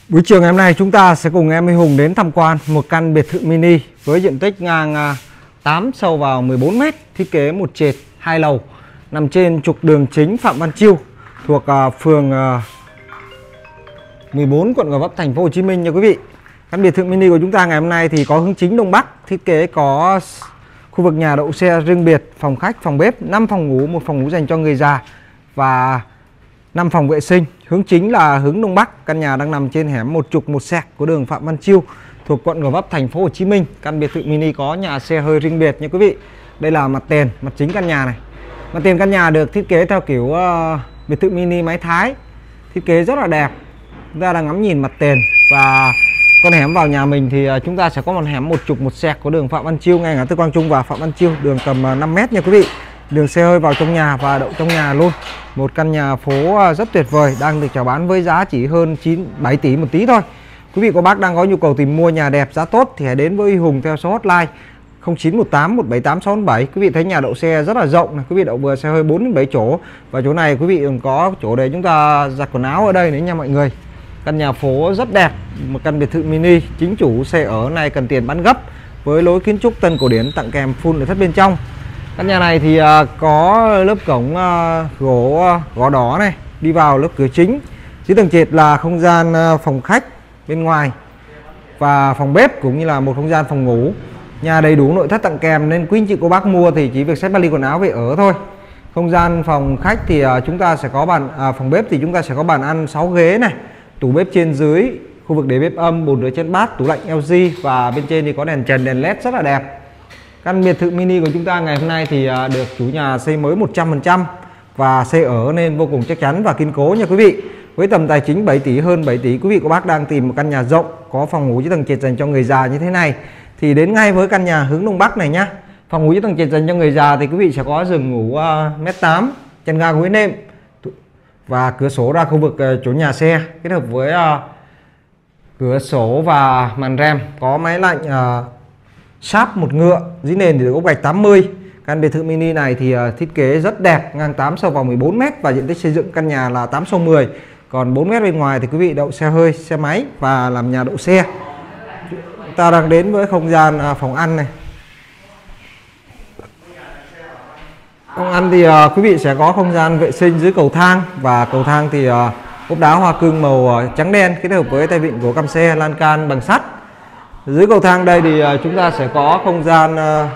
Buổi chiều ngày hôm nay chúng ta sẽ cùng em Huy Hùng đến tham quan một căn biệt thự mini với diện tích ngang 8 sâu vào 14 m, thiết kế một trệt 2 lầu, nằm trên trục đường chính Phạm Văn Chiêu, thuộc phường 14 quận Gò Vấp, thành phố Hồ Chí Minh nha quý vị. Căn biệt thự mini của chúng ta ngày hôm nay thì có hướng chính đông bắc, thiết kế có khu vực nhà đậu xe riêng biệt, phòng khách, phòng bếp, 5 phòng ngủ, một phòng ngủ dành cho người già và 5 phòng vệ sinh. Hướng chính là hướng đông bắc. Căn nhà đang nằm trên hẻm một trục một sẹc của đường Phạm Văn Chiêu, thuộc quận Gò Vấp, thành phố Hồ Chí Minh. Căn biệt thự mini có nhà xe hơi riêng biệt nha quý vị. Đây là mặt tiền, mặt chính căn nhà này. Mặt tiền căn nhà được thiết kế theo kiểu biệt thự mini mái Thái, thiết kế rất là đẹp. Chúng ta đang ngắm nhìn mặt tiền và con hẻm vào nhà mình thì chúng ta sẽ có một hẻm một trục một sẹc của đường Phạm Văn Chiêu, ngay ngã tư Quang Trung và Phạm Văn Chiêu, đường tầm 5 m nha quý vị. Đường xe hơi vào trong nhà và đậu trong nhà luôn. Một căn nhà phố rất tuyệt vời, đang được chào bán với giá chỉ hơn 7 tỷ một tí thôi. Quý vị cô bác đang có nhu cầu tìm mua nhà đẹp giá tốt thì hãy đến với Huy Hùng theo số hotline 0918 178 647. Quý vị thấy nhà đậu xe rất là rộng này, quý vị đậu vừa xe hơi 4 đến 7 chỗ. Và chỗ này quý vị còn có chỗ để chúng ta giặt quần áo ở đây nữa nha mọi người. Căn nhà phố rất đẹp, một căn biệt thự mini, chính chủ xe ở này cần tiền bán gấp với lối kiến trúc tân cổ điển, tặng kèm full nội thất bên trong. Căn nhà này thì có lớp cổng gỗ đỏ này, đi vào lớp cửa chính. Dưới tầng trệt là không gian phòng khách bên ngoài và phòng bếp, cũng như là một không gian phòng ngủ. Nhà đầy đủ nội thất tặng kèm nên quý anh chị cô bác mua thì chỉ việc xách vali quần áo về ở thôi. Không gian phòng khách thì chúng ta sẽ có phòng bếp thì chúng ta sẽ có bàn ăn 6 ghế này, tủ bếp trên dưới, khu vực để bếp âm, bồn rửa chén bát, tủ lạnh LG và bên trên thì có đèn trần, đèn led rất là đẹp. Căn biệt thự mini của chúng ta ngày hôm nay thì được chủ nhà xây mới 100% và xây ở nên vô cùng chắc chắn và kiên cố nha quý vị. Với tầm tài chính 7 tỷ, hơn 7 tỷ, quý vị cô bác đang tìm một căn nhà rộng, có phòng ngủ dưới tầng trệt dành cho người già như thế này thì đến ngay với căn nhà hướng đông bắc này nhá. Phòng ngủ dưới tầng trệt dành cho người già thì quý vị sẽ có giường ngủ 1m8, chân ga gối nệm và cửa sổ ra khu vực chỗ nhà xe, kết hợp với cửa sổ và màn rem, có máy lạnh sáp một ngựa, dưới nền thì được ốp gạch 80. Căn biệt thự mini này thì thiết kế rất đẹp, ngang 8 sâu vào 14 m và diện tích xây dựng căn nhà là 8 sâu 10. Còn 4 m bên ngoài thì quý vị đậu xe hơi, xe máy và làm nhà đậu xe. Chúng ta đang đến với không gian phòng ăn này. Phòng ăn thì quý vị sẽ có không gian vệ sinh dưới cầu thang, và cầu thang thì ốp đá hoa cương màu trắng đen kết hợp với tay vịn của cam xe, lan can bằng sắt. Dưới cầu thang đây thì chúng ta sẽ có không gian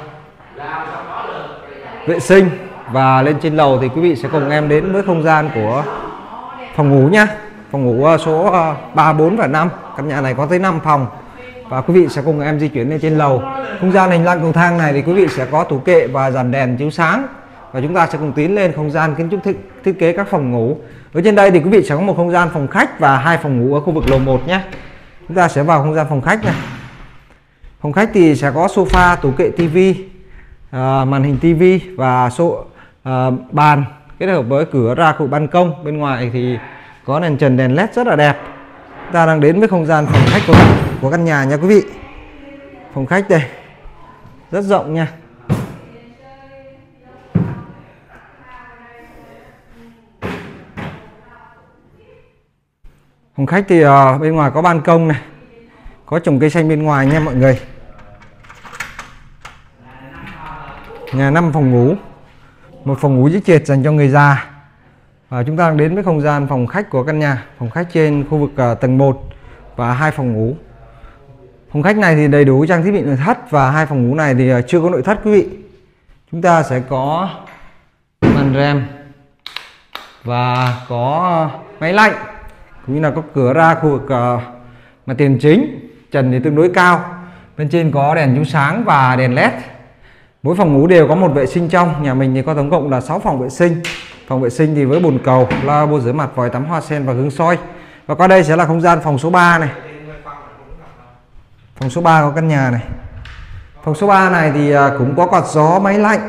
vệ sinh, và lên trên lầu thì quý vị sẽ cùng em đến với không gian của phòng ngủ nhá. Phòng ngủ số 3, 4 và 5. Căn nhà này có tới 5 phòng và quý vị sẽ cùng em di chuyển lên trên lầu. Không gian hành lang cầu thang này thì quý vị sẽ có tủ kệ và dàn đèn chiếu sáng. Và chúng ta sẽ cùng tiến lên không gian kiến trúc thiết kế các phòng ngủ. Ở trên đây thì quý vị sẽ có một không gian phòng khách và 2 phòng ngủ ở khu vực lầu 1 nhé. Chúng ta sẽ vào không gian phòng khách này. Phòng khách thì sẽ có sofa, tủ kệ tivi, màn hình tivi và bàn kết hợp với cửa ra khu ban công. Bên ngoài thì có đèn trần, đèn led rất là đẹp. Chúng ta đang đến với không gian phòng khách của căn nhà nha quý vị. Phòng khách đây rất rộng nha. Phòng khách thì bên ngoài có ban công này, có trồng cây xanh bên ngoài nha mọi người. Nhà 5 phòng ngủ, một phòng ngủ dưới trệt dành cho người già. Và chúng ta đang đến với không gian phòng khách của căn nhà. Phòng khách trên khu vực tầng 1 và 2 phòng ngủ. Phòng khách này thì đầy đủ trang thiết bị nội thất, và 2 phòng ngủ này thì chưa có nội thất quý vị. Chúng ta sẽ có màn rem và có máy lạnh, cũng như là có cửa ra khu vực mặt tiền chính. Trần thì tương đối cao, bên trên có đèn chiếu sáng và đèn led. Mỗi phòng ngủ đều có một vệ sinh trong. Nhà mình thì có tổng cộng là 6 phòng vệ sinh. Phòng vệ sinh thì với bồn cầu, lavabo rửa mặt, vòi tắm hoa sen và gương soi. Và qua đây sẽ là không gian phòng số 3 này. Phòng số 3 của căn nhà này. Phòng số 3 này thì cũng có quạt gió, máy lạnh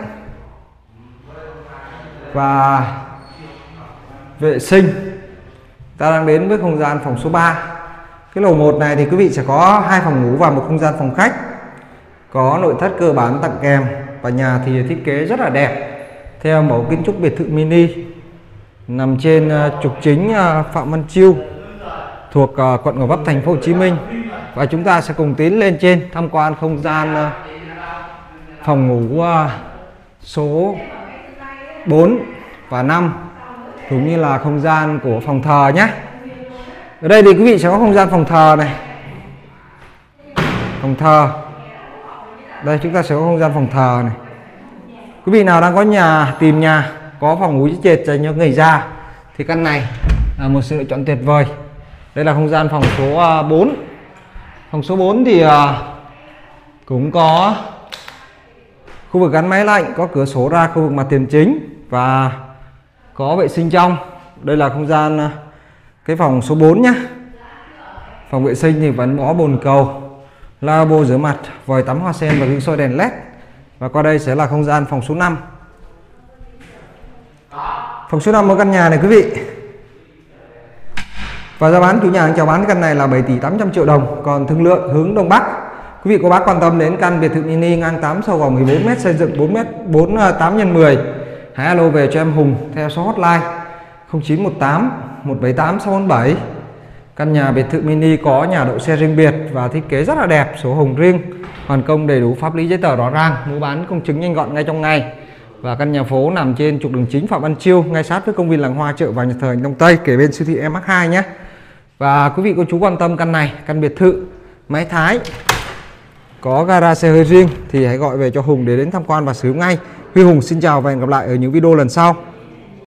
và vệ sinh. Ta đang đến với không gian phòng số 3. Cái lầu 1 này thì quý vị sẽ có 2 phòng ngủ và một không gian phòng khách. Có nội thất cơ bản tặng kèm, và nhà thì thiết kế rất là đẹp theo mẫu kiến trúc biệt thự mini, nằm trên trục chính Phạm Văn Chiêu, thuộc quận Gò Vấp, thành phố Hồ Chí Minh. Và chúng ta sẽ cùng tiến lên trên tham quan không gian phòng ngủ số 4 và 5, cũng như là không gian của phòng thờ nhé. Ở đây thì quý vị sẽ có không gian phòng thờ này, phòng thờ. Đây chúng ta sẽ có không gian phòng thờ này. Quý vị nào đang có tìm nhà có phòng ngủ trệt dành cho người già thì căn này là một sự lựa chọn tuyệt vời. Đây là không gian phòng số 4. Phòng số 4 thì cũng có khu vực gắn máy lạnh, có cửa sổ ra khu vực mặt tiền chính và có vệ sinh trong. Đây là không gian cái phòng số 4 nhé. Phòng vệ sinh thì vẫn có bồn cầu, lavabo rửa mặt, vòi tắm hoa sen và gương soi đèn led. Và qua đây sẽ là không gian phòng số 5. Phòng số 5 của căn nhà này quý vị. Và giá bán chủ nhà chào bán căn này là 7 tỷ 800 triệu đồng, còn thương lượng hướng Đông Bắc. Quý vị cô bác quan tâm đến căn biệt thự mini ngang 8 sâu gòn 14m, xây dựng 4 8 x 10, hãy alo về cho em Hùng theo số hotline 0918 178 647. Căn nhà biệt thự mini có nhà đậu xe riêng biệt và thiết kế rất là đẹp, sổ hồng riêng, hoàn công đầy đủ pháp lý giấy tờ rõ ràng, mua bán công chứng nhanh gọn ngay trong ngày. Và căn nhà phố nằm trên trục đường chính Phạm Văn Chiêu, ngay sát với công viên Làng Hoa, chợ và nhà thờ Hành Đông Tây, kể bên siêu thị MH2 nhé. Và quý vị cô chú quan tâm căn này, căn biệt thự mái Thái, có gara xe hơi riêng thì hãy gọi về cho Hùng để đến tham quan và sử dụng ngay. Huy Hùng xin chào và hẹn gặp lại ở những video lần sau.